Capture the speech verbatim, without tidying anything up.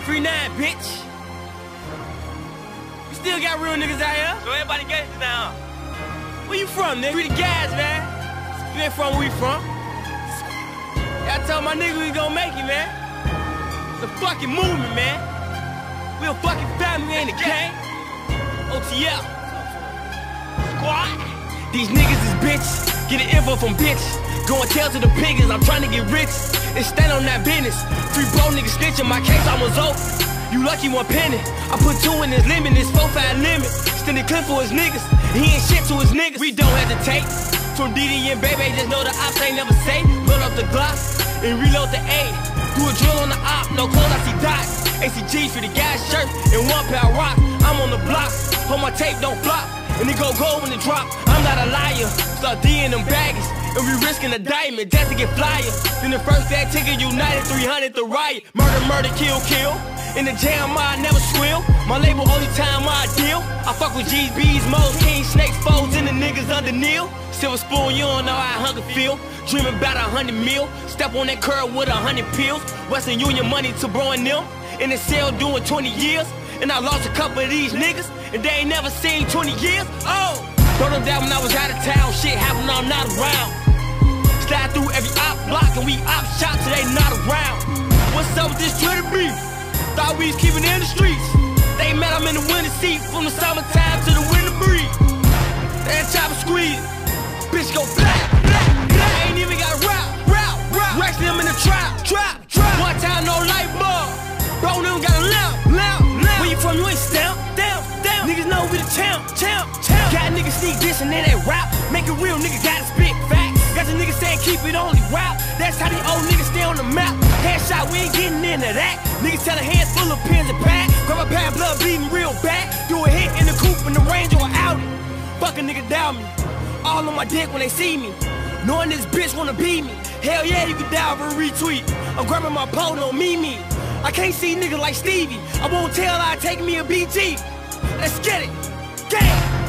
Free nine, bitch. We still got real niggas out here. So everybody gangsters now. Where you from, nigga? We the guys, man. You ain't from where we from. Yeah, I told my nigga we gon' make it, man. The fucking movement, man. We a fucking family, we ain't a gang. O T L. Squad. These niggas is bitches. Get the info from bitches. Go and tell to the piggers I'm trying to get rich. And stand on that business. Free bro niggas snitching, my case almost over. You lucky one penny. I put two in his limit, this four five limit. Extended clip for his niggas. He ain't shit to his niggas. We don't hesitate. From D D and Baby, just know the ops ain't never safe. Load up the Glock and reload the A. Do a drill on the op, no clothes, I see dots. A C G for the gas shirt and one pound rock. I'm on the block, hope my tape don't flop. And it go gold when it drop. I'm not a liar. Start D in them baggies. And we risking a diamond just to get flyer. Then the first that ticket united, three hundred the riot. Murder, murder, kill, kill. In the jam, I never squill. My label only time I deal. I fuck with G's, B's, Mo's, Kings, Snakes, Foes, and the niggas under Neil. Silver spoon, you don't know how hunger feel. Dreaming about a hundred mil. Step on that curb with a hundred pills. Western Union money to bro and them. In the cell doing twenty years. And I lost a couple of these niggas. And they ain't never seen twenty years. Oh! Brought them down when I was out of town. Shit happened, I'm not around. Slide through every op block and we op shop till they not around. What's up with this Twitter beef? Thought we was keeping in the streets. They met I'm in the winter seat from the summertime to the winter breeze. That chopper squeeze, bitch go black, black, black. I ain't even got route, route, route. Rex them in the trap, trap, trap. One time no light bulb, bro them got a lamp, lamp, lamp. Where you from? You ain't stamp, down, down. Niggas know we the champ, champ, champ. Got niggas sneak this and then they rap. Make it real, nigga gotta spit facts. Got the niggas saying keep it only rap. That's how these old niggas stay on the map. Headshot, we ain't getting into that. Niggas tell a hands full of pins and pack. Grab a pad, blood bleeding real bad. Do a hit in the coupe in the Range or Audi. Fuck a nigga down me. All on my dick when they see me. Knowing this bitch wanna beat me. Hell yeah, you can die for a retweet. I'm grabbing my pole, no me me. I can't see niggas like Stevie. I won't tell I take me a B G. Let's get it. Gang.